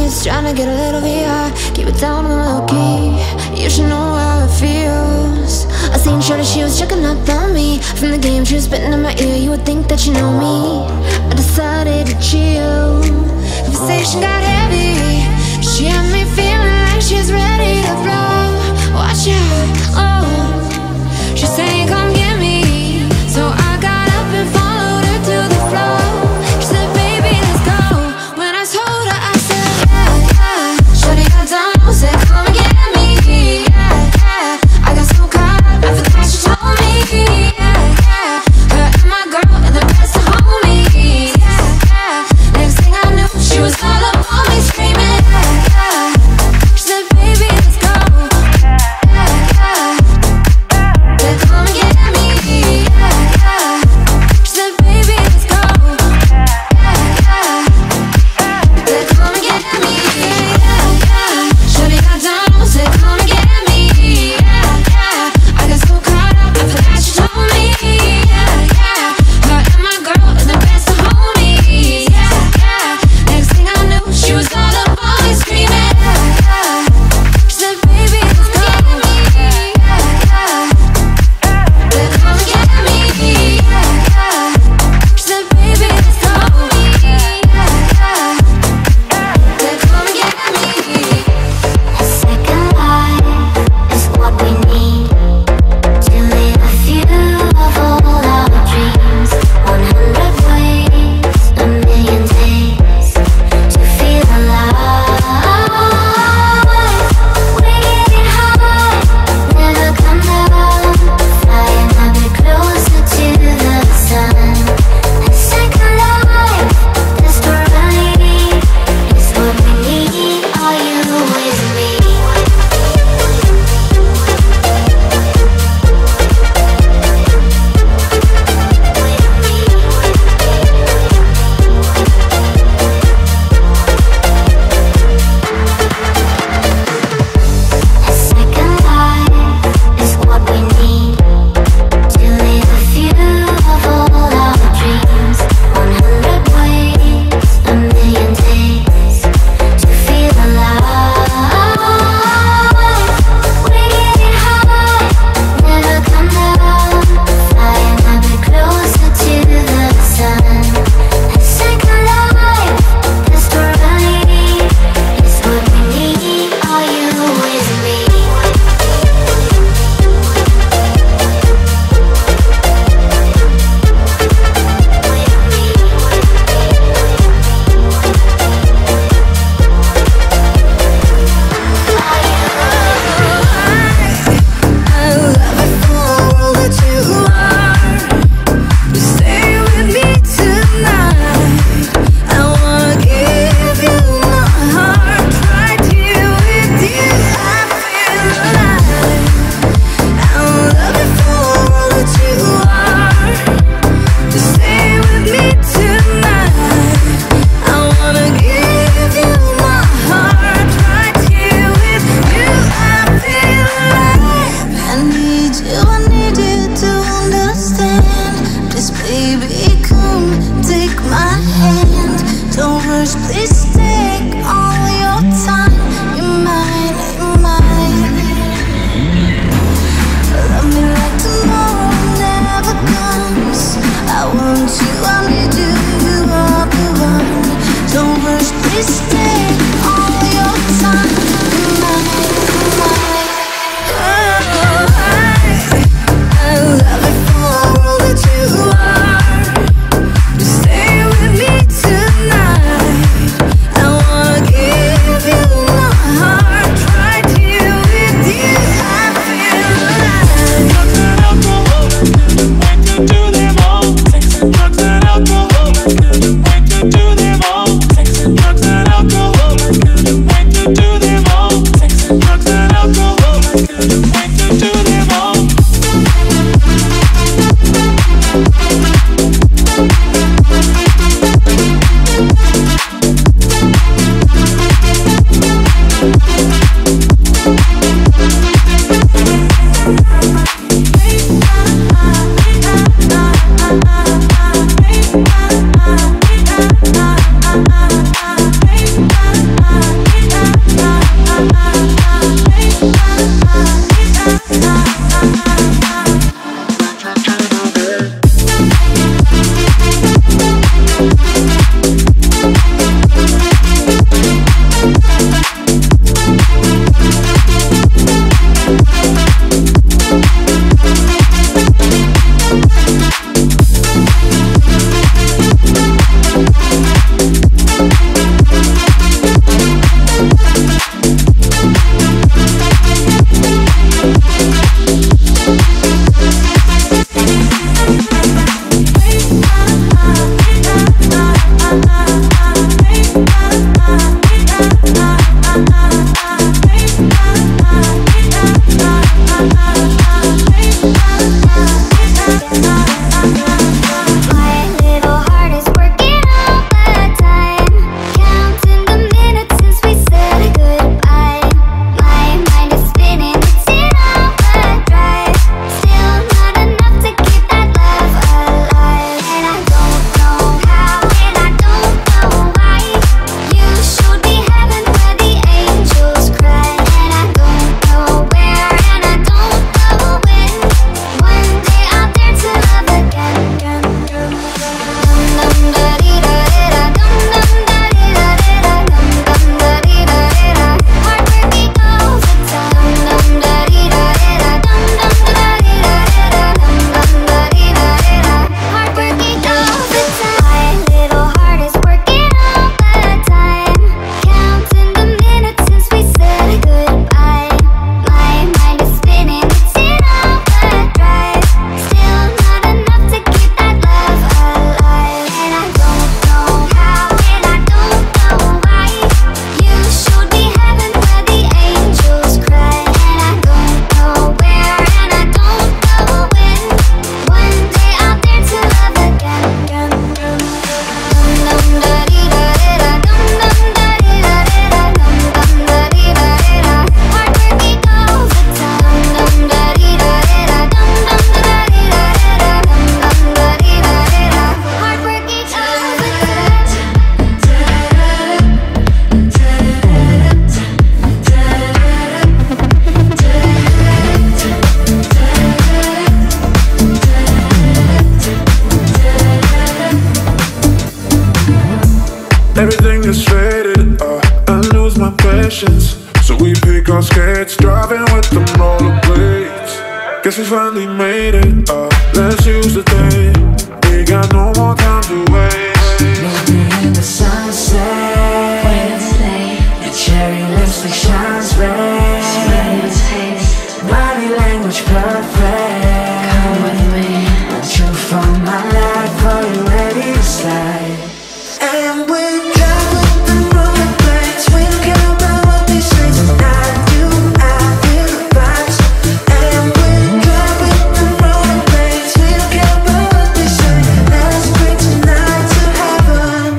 streets, trying to get a little VI. Keep it down on the low key. You should know how it feels. I seen Shorty, she was checking up on me. From the game, she was spitting in my ear. You would think that you know me. I decided to chill. Conversation got heavy. She had me feeling like she's ready to blow. Watch out, oh. She saying come get me. So I got up and followed her to the floor. She said baby let's go. When I told her I said yeah, yeah. Shorty got down, said come and get me. Yeah, yeah. I got so caught up, I forgot she told me. Yeah, yeah. Her and my girl are the best of homies. Yeah, yeah. Next thing I knew she was all up on me screaming. Yeah, yeah. She said baby let's go. Yeah, yeah. Said come and get me. Yeah, yeah. She said baby let's go. Yeah, yeah. Said come and get me. Yeah, yeah. Shorty got down, said come and get me. Yeah, yeah. I got so caught up, I forgot she told me. Yeah, yeah. Her and my girl are the best of homies. Yeah, yeah. Next thing I knew she was all up on me screaming. Yeah, yeah. She said baby let's go. Yeah, yeah. Said come and get me. Yeah, yeah. She said baby let's go. Yeah, yeah. Said come and get me. A second life is what we need to live a few of all our dreams. 100 ways, a million days to feel alive. We're getting high, never come down, flying a bit closer to the sun. A second life, desperately is what we need. Are you with me? A second life is what we need to live a few of all our dreams. 100 ways, a million days to feel alive. We're getting high, never come down, flying a bit closer to the sun. A second life, desperately is what we need. Are you with me? I love it for all that you are. Just stay with me tonight. I wanna give you my heart. Right here with you, I feel alive. I love it for all that you are. Just stay with me tonight. I wanna give you my heart. Right here with you, I feel alive. I need you to understand. Please baby come take my hand. Don't rush, please take all your time. You're mine, you're mine. Love me like tomorrow never comes. I want you, I need you, you are the one. Don't rush, please take all your time. You're mine, you're mine. I love it for all that you are. Just stay with me tonight. I Everything is faded, I lose my patience. So we pick our skates, driving with the rollerblades. Guess we finally made it, let's use the day. We got no more time to waste. Meet me in the sunset when it's late. Your cherry lipstick shines red. Body language perfect. Come with me. Want you from my life, are you ready to slide? And we're driving the rollerblades. We don't care about what they say tonight. You, I feel the vibes. And we're driving the rollerblades. We don't care about what they say. Let's bring tonight to heaven.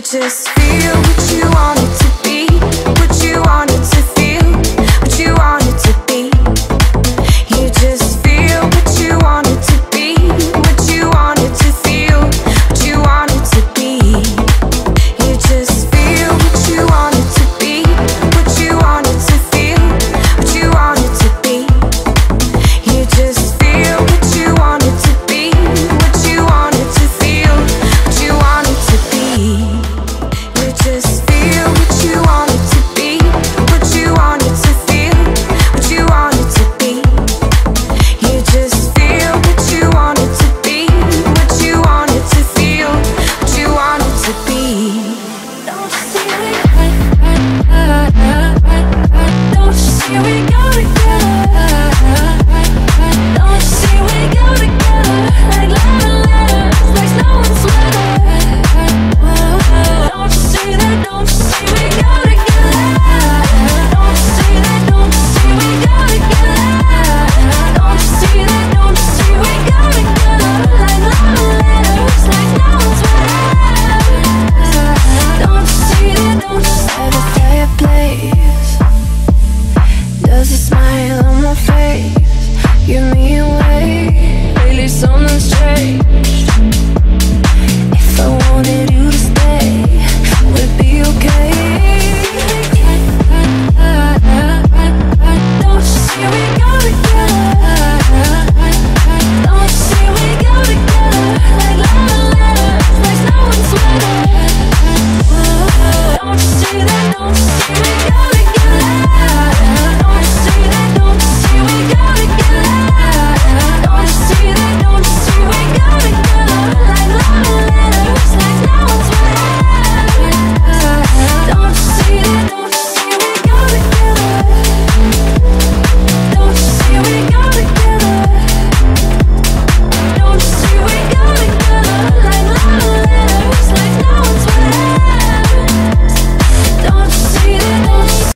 just feel what you want it to be, what you want it to feel, what you want it to be. You just feel what you want it to be, what you want it to feel, what you want it to be. You just feel what you want it to be, what you want it to feel, what you want it to be. You just feel what you want it to be, what you want it to feel, what you want it to be. You just feel what you want it to be, what you want it to feel, what you want it to be. You just feel what you want it to be, what you want it to feel, what you want it to be. Don't you see we go together? Don't you see we go together? Like love and letters, like snow and sweater. Don't you see that? Don't you see we go together? Don't you see that? Don't you see we go together? Don't you see that? Don't you see we go together? Like love and letters, like snow and sweater. Don't you see that? Don't you see the fireplace? Does it smile on my face? Give me away. Lately something's changed. If I wanted you to stay, would it be okay? Don't you see we go together? Don't you see we go together? Like love and letters, like snow and sweater. Don't you see that? Don't you see we go together? Don't you see that? Don't you see we go together? Don't you see that? Don't you see we go together? Like love and letters, like snow and sweater. Don't you see that? Don't you see we go together? Don't you see we go together? Don't you see we go together? Like love and letters, like snow and sweater. Don't you see that? Don't you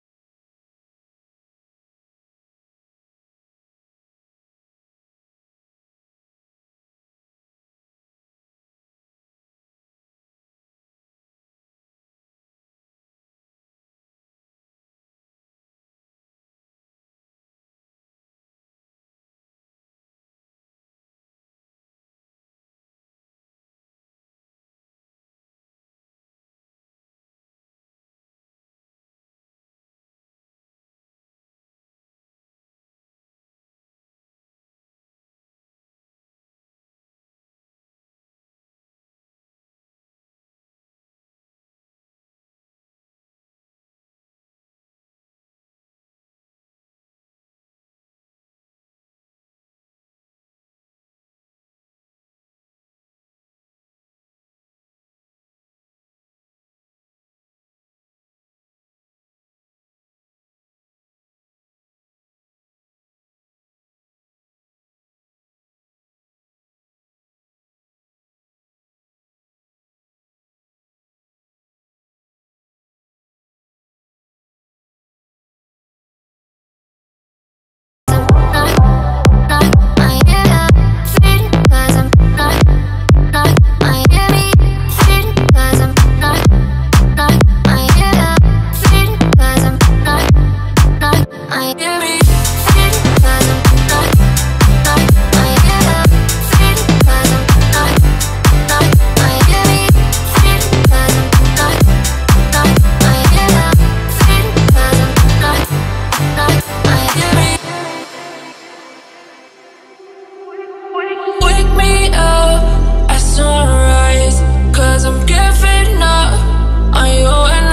wake me up at sunrise, 'cause I'm giving up on you and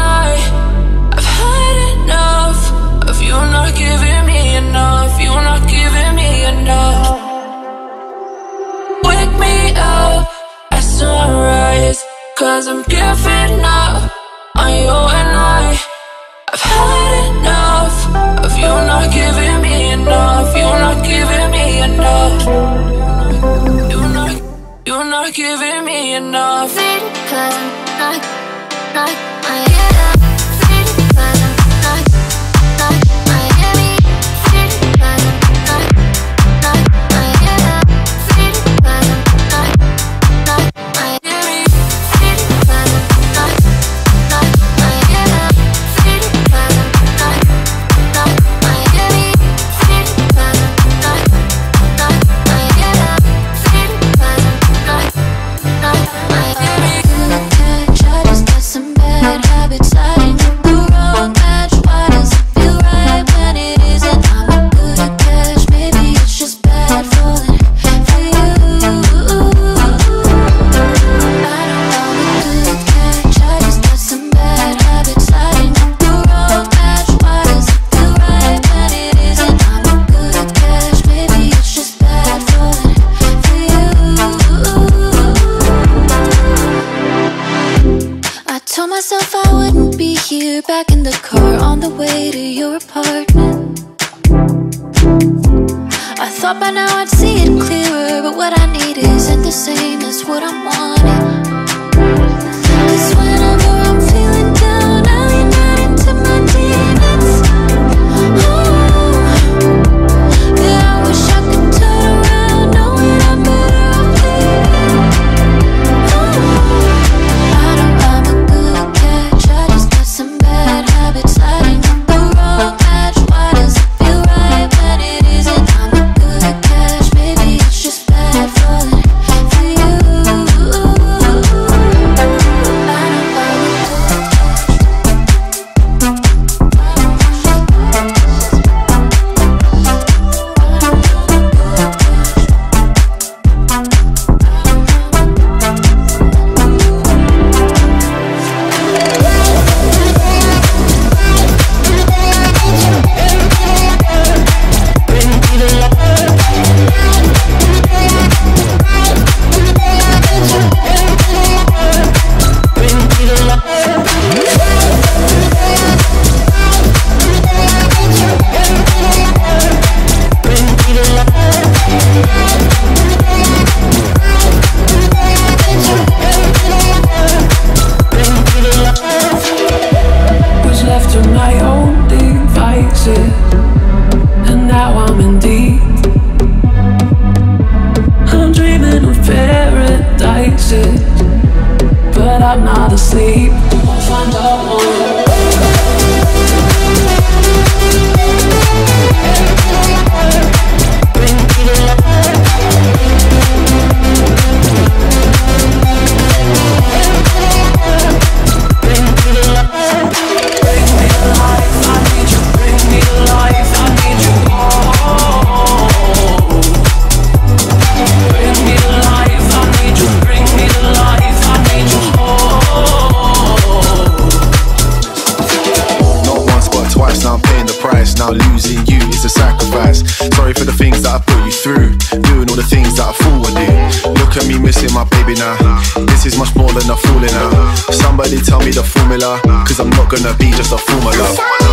I've had enough of you not giving me enough, you not giving me enough. Wake me up at sunrise, 'cause I'm giving up on you and I've had enough of you not giving me enough, you not giving me enough. You're not giving me enough. Cause I'm not my head up. Cause I'm not my head up. Cause I'm not my head up. Cause I'm not my head up. Cause I'm not habits, hiding the wrong match. Why does it feel right when it isn't? I'm not good at cash, maybe it's just bad falling for you. I know I'm a good catch, I just got some bad habits, hiding the wrong match. Why does it feel right when it isn't? I'm not good at cash, maybe it's just bad falling for you. I told myself I wouldn't be here, back in the car on the way to your apartment. I thought by now I'd see it clearer, but what I need isn't the same as what I'm wanting. 'Cause whenever I'm feeling down, I lean right into my demons. Oh, yeah, I wish I could turn around, knowing I'm better off leaving. I know I'm a good catch, I just got some bad habits, hiding the wrong match. Why does it feel right when it isn't? I'm not good at cash, maybe it's just bad falling for you. Was left to my own devices, and now I'm in deep. I'm dreaming of paradises, but I'm not asleep. I'll find out one. Now losing you is a sacrifice. Sorry for the things that I put you through, doing all the things that I thought would do. Look at me missing my baby now. This is much more than a fooling now. Somebody tell me the formula, 'cause I'm not gonna be just a formula.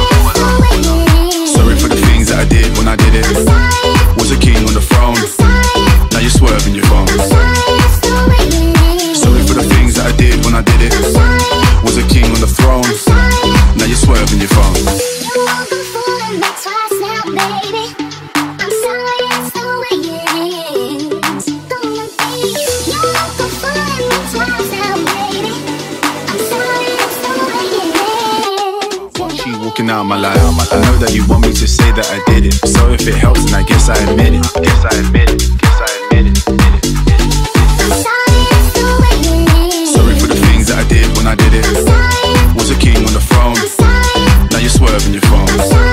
Sorry for the things that I did when I did it. Was a king on the throne, now you're swerving your phone. Sorry for the things that I did when I did it. Was a king on the throne, now you're swerving your phone. That's why now, baby. I'm sorry, it's the way it is. Gonna be your local fool and that's why now, baby. I'm sorry, it's the way it is. She walking out my life. I know that you want me to say that I did it. So if it helps, then I guess I admit it. Guess I admit it. Guess I admit it. I'm sorry, it's the way it is. Sorry for the things that I did when I did it. Was a king on the throne, now you're swerving your phone.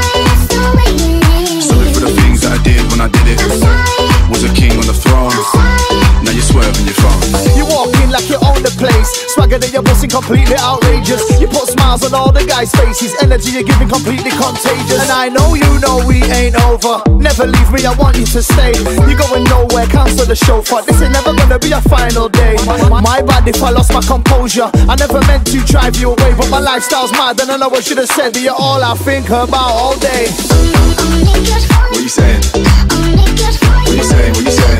Sorry for the things that I did when I did it. Was a king on the throne, now you're swerving your phone. You walk in like you own the place, swagger that you're busting completely outrageous. You put smiles on all the guys' faces, energy you're giving completely contagious. And I know you know we ain't over. Never leave me, I want you to stay. You're going nowhere, cancel the show for this ain't never gonna be a final day. My bad if I lost my composure. I never meant to drive you away, but my lifestyle's mad and I know I should have said that you're all I think about all day. What you saying? What you saying? What you saying?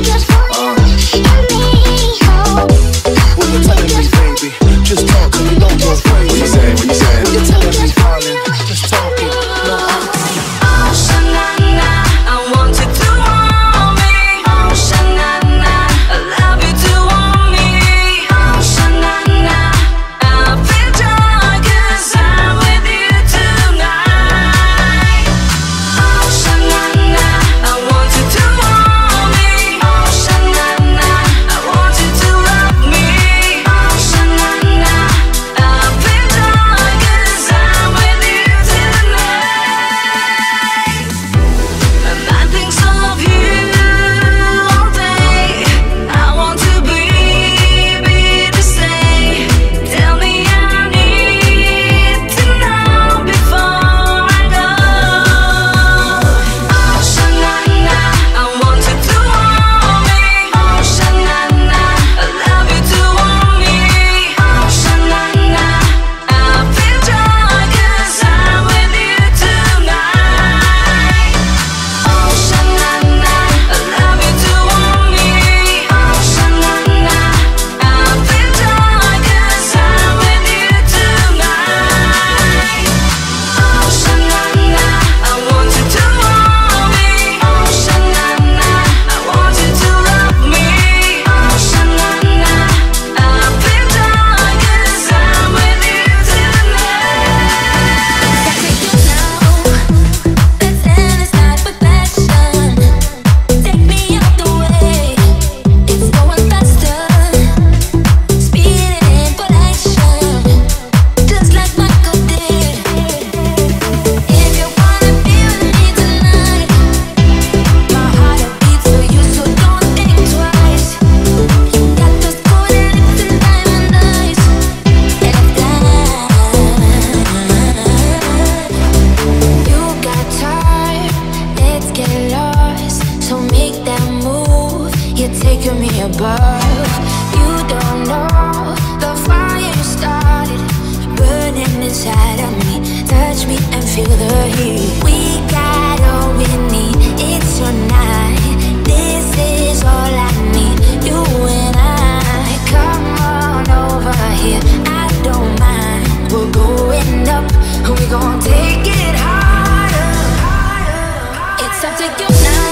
What you telling me, baby? Just talk to me, don't go crazy. What you saying? What you saying? What you telling me, darling? Just talking. Oh, Shanana, I want you to want me. Oh, Shanana, I love you to want me. Oh, Shanana, I feel joy 'cause I'm with you tonight. Oh, Shanana, I want you to want me. Oh, Shanana, I want you to love me. Oh, Shanana, I feel joy inside of me. Touch me and feel the heat. We got all we need. It's your night. This is all I need. You and I. Come on over here. I don't mind. We're going up. We're gonna take it higher. It's up to you now.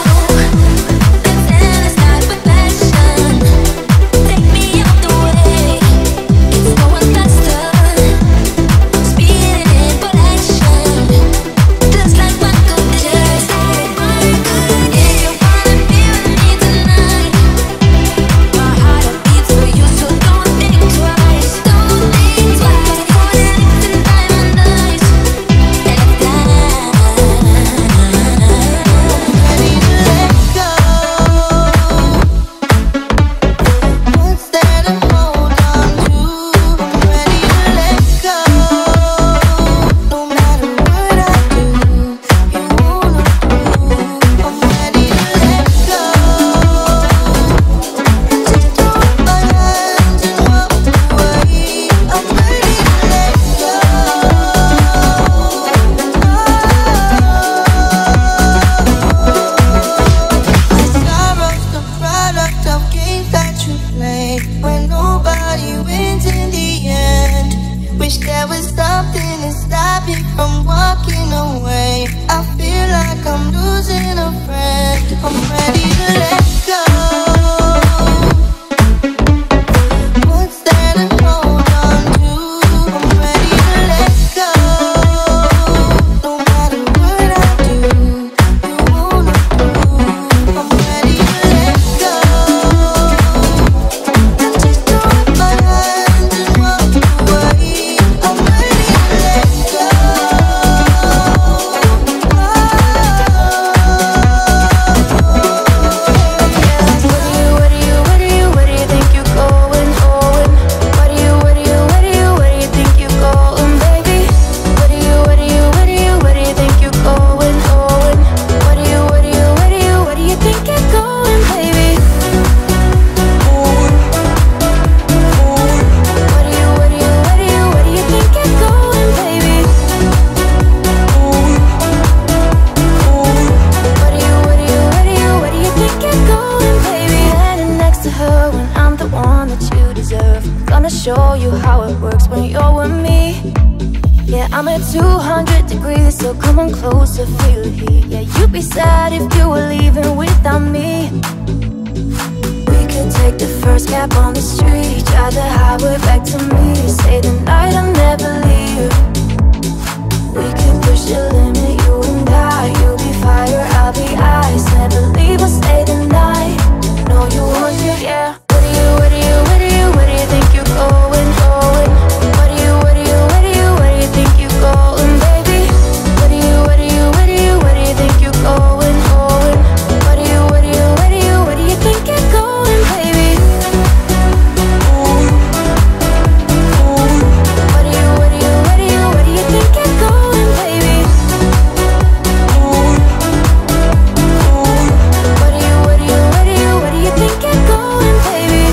Show you how it works when you're with me. Yeah, I'm at 200 degrees, so come on closer, feel the heat. Yeah, you'd be sad if you were leaving without me. We could take the first cab on the street, drive the highway back to me. Stay the night, I'll never leave. We could push the limit, you and I. You'll be fire, I'll be ice. Never leave or stay the night. No, you want it, yeah. Where do you think you're going, going? Where do you think you're going, baby? Where do you think you're going, going? Where do you think you're going, baby? Where do you think you're going, baby? Where do you think you're going, baby?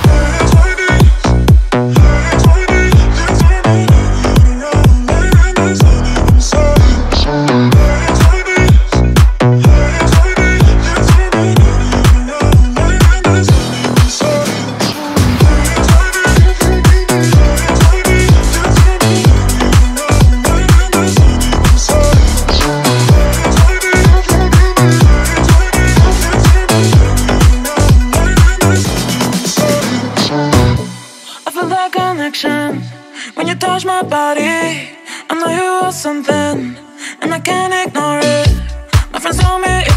When you touch my body, I know you want something, and I can't ignore it. My friends tell me if